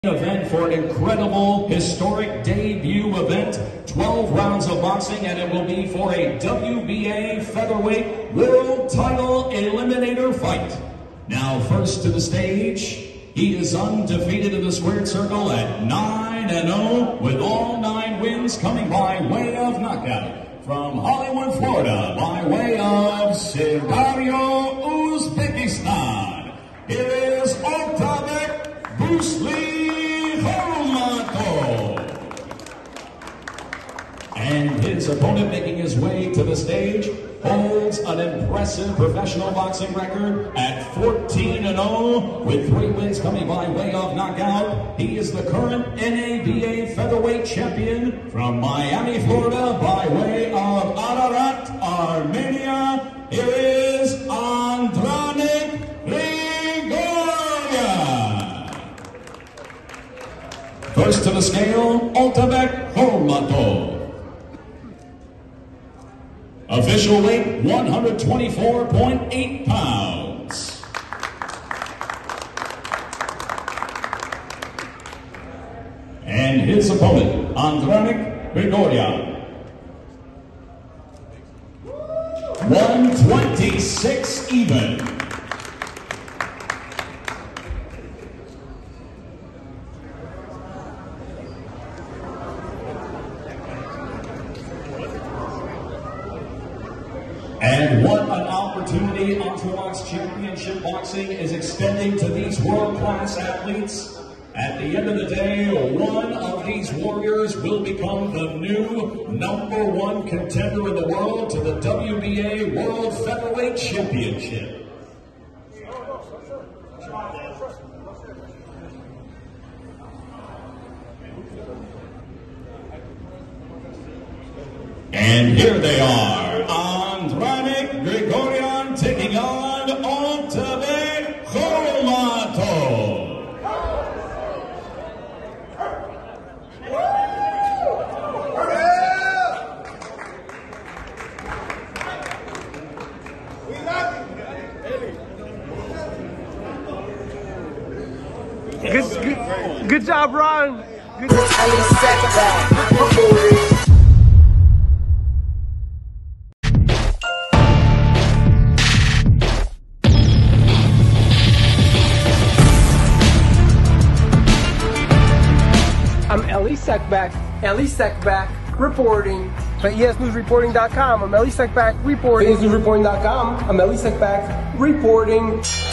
Event for an incredible historic debut event, 12 rounds of boxing, and it will be for a WBA featherweight world title eliminator fight. Now first to the stage, he is undefeated in the squared circle at 9-0 with all 9 wins coming by way of knockout. From Hollywood, Florida, by way of Sirdaryo, Uzbekistan, it is Otabek Kholmatov. And his opponent making his way to the stage holds an impressive professional boxing record at 14-0 with 3 wins coming by way of knockout. He is the current NABA featherweight champion from Miami, Florida, by way of Ararat, Armenia. Here is Andranik Grigoryan. First to the scale, Otabek Kholmatov. Official weight, 124.8 pounds. And his opponent, Andranik Grigoryan. 126 even. And what an opportunity Ultramax Championship Boxing is extending to these world-class athletes. At the end of the day, one of these warriors will become the new #1 contender in the world to the WBA World Featherweight Championship. And here they are, Andranik Grigoryan taking on Otabek Kholmatov. Good job, Ron. Good job. I'm Ellie Sekback reporting for ESNEWSreporting.com. I'm Ellie Sekback reporting. ESNEWSreporting.com. I'm Ellie Sekback reporting.